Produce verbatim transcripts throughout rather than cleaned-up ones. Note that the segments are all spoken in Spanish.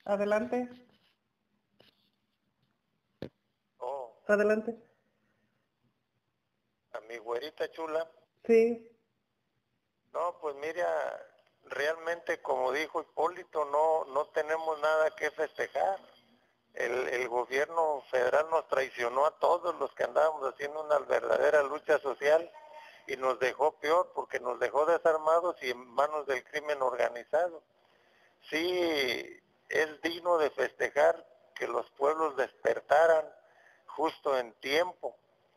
Adelante. Oh, Adelante. a mi güerita chula. Sí. No, pues mira, realmente como dijo Hipólito, no, no tenemos nada que festejar. El, el gobierno federal nos traicionó a todos los que andábamos haciendo una verdadera lucha social y nos dejó peor porque nos dejó desarmados y en manos del crimen organizado. Sí, es digno de festejar que los pueblos despertaran justo en tiempo.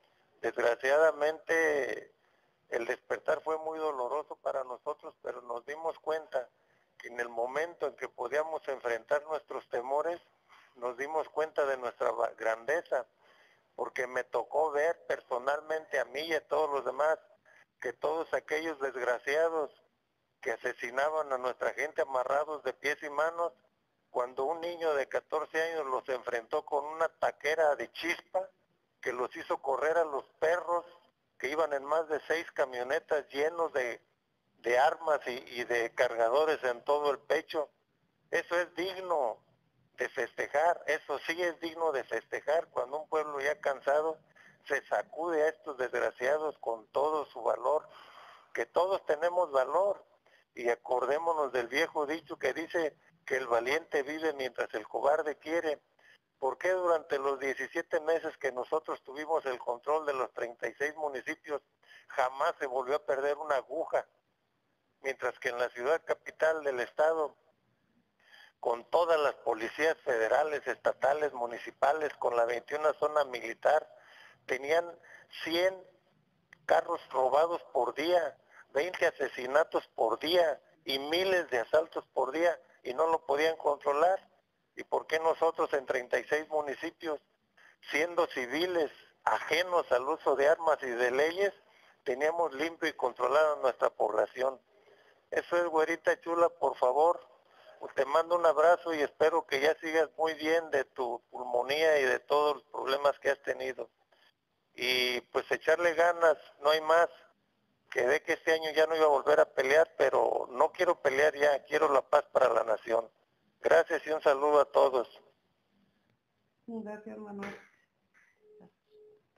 Desgraciadamente el despertar fue muy doloroso para nosotros, pero nos dimos cuenta que en el momento en que podíamos enfrentar nuestros temores, nos dimos cuenta de nuestra grandeza, porque me tocó ver personalmente a mí y a todos los demás que todos aquellos desgraciados que asesinaban a nuestra gente amarrados de pies y manos, cuando un niño de catorce años los enfrentó con una taquera de chispa que los hizo correr a los perros que iban en más de seis camionetas llenos de, de armas y, y de cargadores en todo el pecho. Eso es digno de festejar, eso sí es digno de festejar cuando un pueblo ya cansado se sacude a estos desgraciados con todo su valor, que todos tenemos valor, y acordémonos del viejo dicho que dice que el valiente vive mientras el cobarde quiere. ¿Por qué durante los diecisiete meses que nosotros tuvimos el control de los treinta y seis municipios jamás se volvió a perder una aguja? Mientras que en la ciudad capital del estado, con todas las policías federales, estatales, municipales, con la veintiuna zona militar, tenían cien carros robados por día, veinte asesinatos por día y miles de asaltos por día y no lo podían controlar. ¿Y por qué nosotros en treinta y seis municipios, siendo civiles, ajenos al uso de armas y de leyes, teníamos limpio y controlada nuestra población? Eso es, güerita chula, por favor, te mando un abrazo y espero que ya sigas muy bien de tu pulmonía y de todos los problemas que has tenido. Y pues echarle ganas, no hay más. Quedé que este año ya no iba a volver a pelear, pero no quiero pelear ya, quiero la paz para la nación. Gracias y un saludo a todos. Gracias, hermano.